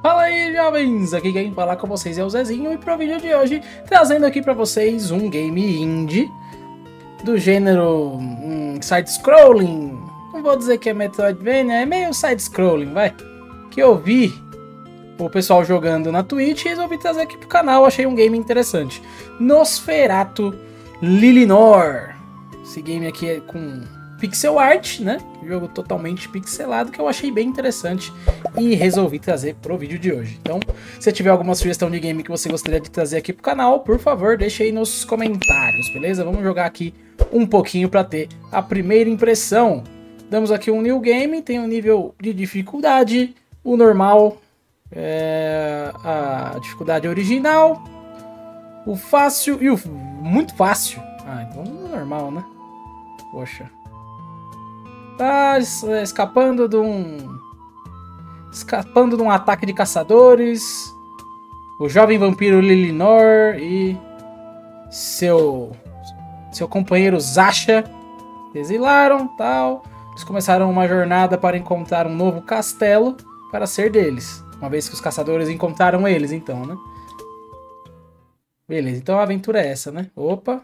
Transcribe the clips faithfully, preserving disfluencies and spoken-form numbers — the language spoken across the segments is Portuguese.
Fala aí, jovens! Aqui quem fala com vocês é o Zezinho e pro vídeo de hoje trazendo aqui pra vocês um game indie do gênero um, side-scrolling. Não vou dizer que é Metroidvania, é meio side-scrolling, vai. Que eu vi o pessoal jogando na Twitch e resolvi trazer aqui pro canal, achei um game interessante. Nosferatu Lilinoor. Esse game aqui é com pixel art, né? Jogo totalmente pixelado que eu achei bem interessante e resolvi trazer pro vídeo de hoje. Então, se tiver alguma sugestão de game que você gostaria de trazer aqui pro canal, por favor, deixe aí nos comentários, beleza? Vamos jogar aqui um pouquinho para ter a primeira impressão. Damos aqui um new game, tem um nível de dificuldade, o normal, é, a dificuldade original, o fácil e o muito fácil. Ah, então o normal, né? Poxa. Tá escapando de um... Escapando de um ataque de caçadores. O jovem vampiro Lilinoor e seu seu companheiro Zasha exilaram, tal. Eles começaram uma jornada para encontrar um novo castelo para ser deles. Uma vez que os caçadores encontraram eles, então, né? Beleza, então a aventura é essa, né? Opa.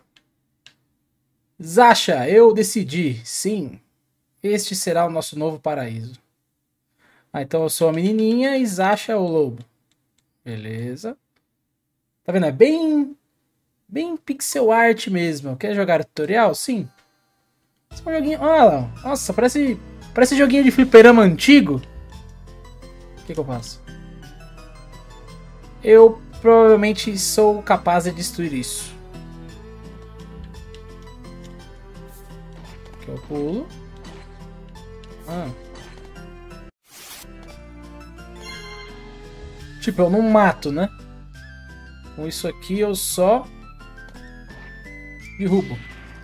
Zasha, eu decidi, sim. Este será o nosso novo paraíso. Ah, então eu sou a menininha e Zasha é o lobo. Beleza. Tá vendo? É bem... Bem pixel art mesmo. Quer jogar tutorial? Sim. Esse é um joguinho... Olha lá. Nossa, parece... Parece joguinho de fliperama antigo. O que que eu faço? Eu provavelmente sou capaz de destruir isso. Aqui eu pulo. Ah. Tipo, eu não mato, né? Com isso aqui eu só derrubo.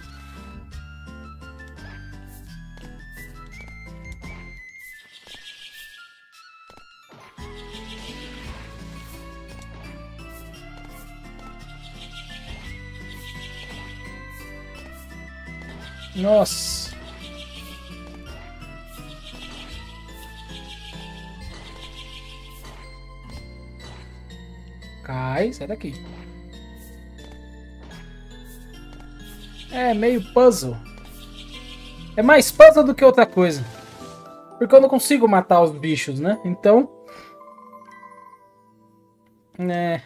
Nossa. Cai, sai daqui. É meio puzzle. É mais puzzle do que outra coisa. Porque eu não consigo matar os bichos, né? Então... É...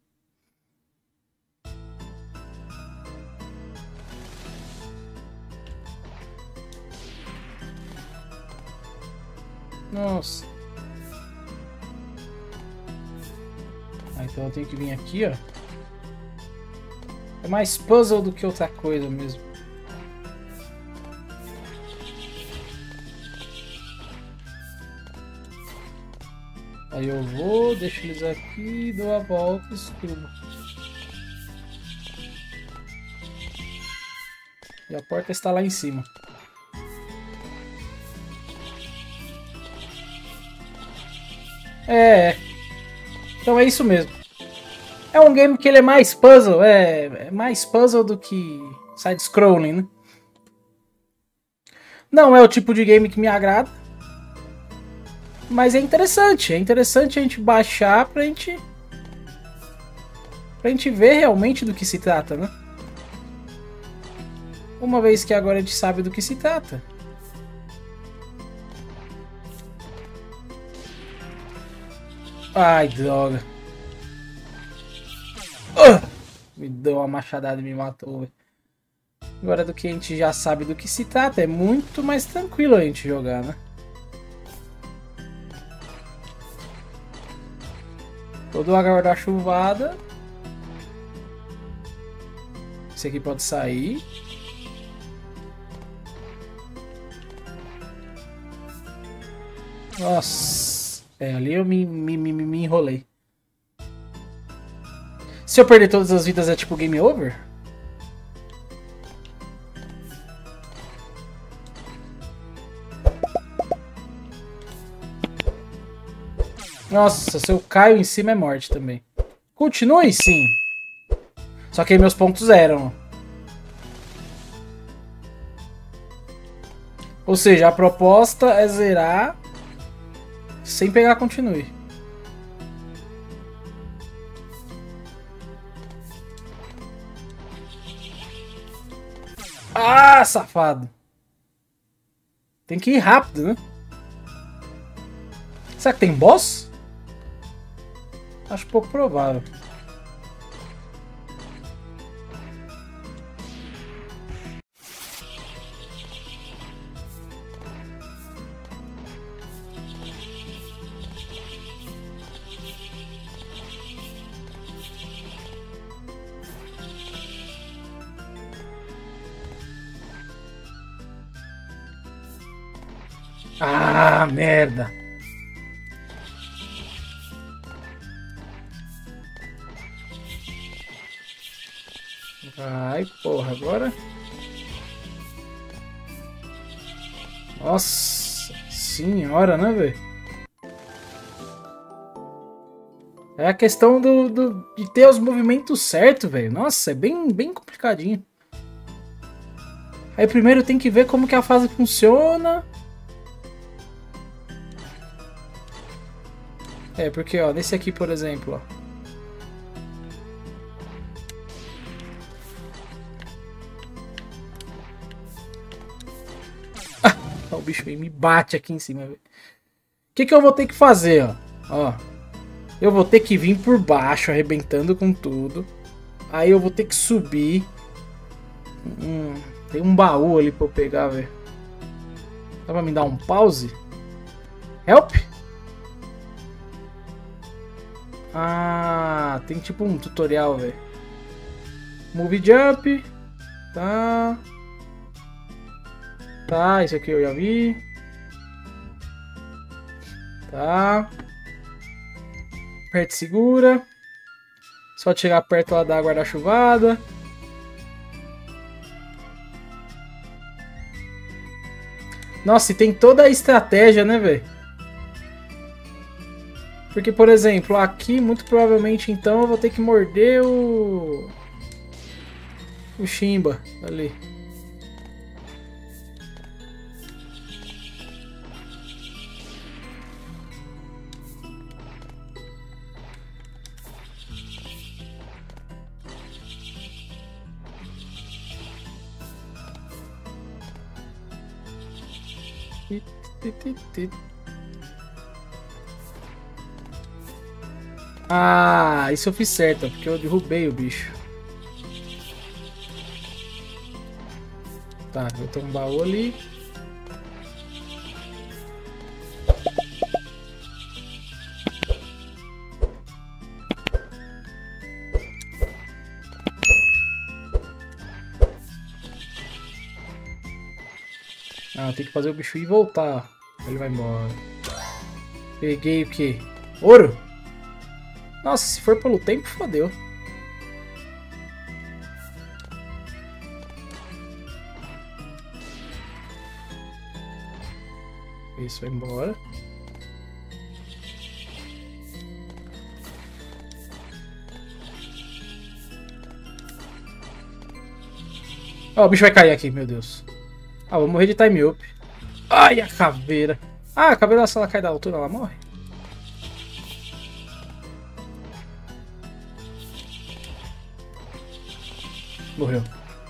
Nossa. Ah, então eu tenho que vir aqui, ó. É mais puzzle do que outra coisa mesmo. Aí eu vou, deixo eles aqui, dou a volta e subo. E a porta está lá em cima. É, então é isso mesmo. É um game que ele é mais puzzle, é, é mais puzzle do que side-scrolling, né? Não é o tipo de game que me agrada, mas é interessante, é interessante a gente baixar pra gente, pra gente ver realmente do que se trata, né? Uma vez que agora a gente sabe do que se trata. Ai, droga. Uh! Me deu uma machadada e me matou, véio. Agora do que a gente já sabe do que se trata, é muito mais tranquilo a gente jogar, né? Todo a guarda-chuvada. Esse aqui pode sair. Nossa. É, ali eu me, me, me, me enrolei. Se eu perder todas as vidas é tipo game over? Nossa, se eu caio em cima é morte também. Continue sim. Só que aí meus pontos eram. Ou seja, a proposta é zerar sem pegar continue. Ah, safado. Tem que ir rápido, né? Será que tem boss? Acho pouco provável. Ah, merda. Vai, porra, agora. Nossa senhora, né, velho? É a questão do, do, de ter os movimentos certos, velho. Nossa, é bem, bem complicadinho. Aí primeiro tem que ver como que a fase funciona. É, porque, ó, nesse aqui, por exemplo, ó. Ah, o bicho aí me bate aqui em cima, velho. O que que eu vou ter que fazer, ó? Ó. Eu vou ter que vir por baixo, arrebentando com tudo. Aí eu vou ter que subir. Hum, tem um baú ali pra eu pegar, velho. Dá pra me dar um pause? Help? Ah, tem tipo um tutorial, velho. Move jump. Tá. Tá, isso aqui eu já vi. Tá. Aperta e segura. Só chegar perto lá da guarda-chuvada. Nossa, e tem toda a estratégia, né, velho? Porque, por exemplo, aqui, muito provavelmente, então, eu vou ter que morder o... O Shimba, ali. Ah, isso eu fiz certo, porque eu derrubei o bicho. Tá, eu tenho um baú ali. Ah, tem que fazer o bicho ir e voltar. Ele vai embora. Peguei o que? Ouro? Nossa, se for pelo tempo, fodeu. Isso, vai embora. Ó, oh, o bicho vai cair aqui, meu Deus. Ah, vou morrer de time up. Ai, a caveira. Ah, a caveira, se ela cai da altura, ela morre? Morreu.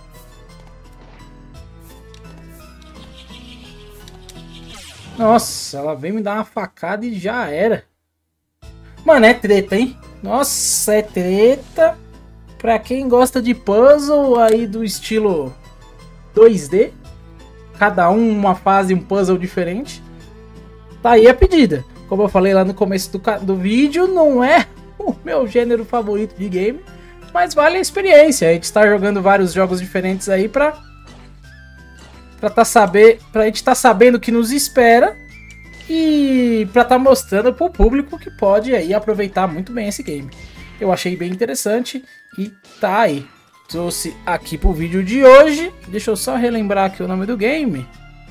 Nossa, ela veio me dar uma facada e já era. Mano, é treta, hein? Nossa, é treta. Pra quem gosta de puzzle aí do estilo dois D. Cada um uma fase, um puzzle diferente. Tá aí a pedida. Como eu falei lá no começo do, do vídeo, não é o meu gênero favorito de game. Mas vale a experiência. A gente está jogando vários jogos diferentes aí pra... Pra, tá saber, pra gente tá sabendo o que nos espera. E pra tá mostrando pro público que pode aí aproveitar muito bem esse game. Eu achei bem interessante e tá aí. Trouxe aqui pro vídeo de hoje. Deixa eu só relembrar aqui o nome do game.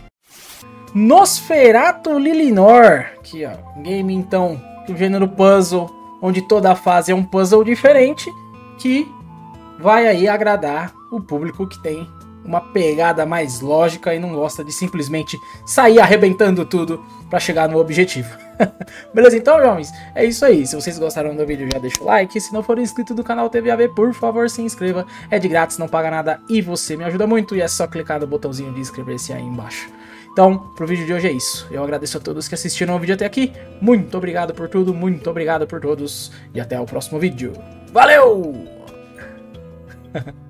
Nosferatu Lilienor. Aqui, ó. Game, então, do gênero puzzle, onde toda a fase é um puzzle diferente, que vai aí agradar o público que tem uma pegada mais lógica e não gosta de simplesmente sair arrebentando tudo para chegar no objetivo. Beleza, então, jovens, é isso aí. Se vocês gostaram do vídeo, já deixa o like. Se não for inscrito do canal T V A V, por favor, se inscreva. É de grátis, não paga nada e você me ajuda muito. E é só clicar no botãozinho de inscrever-se aí embaixo. Então, pro vídeo de hoje é isso. Eu agradeço a todos que assistiram o vídeo até aqui. Muito obrigado por tudo, muito obrigado por todos. E até o próximo vídeo. Valeu!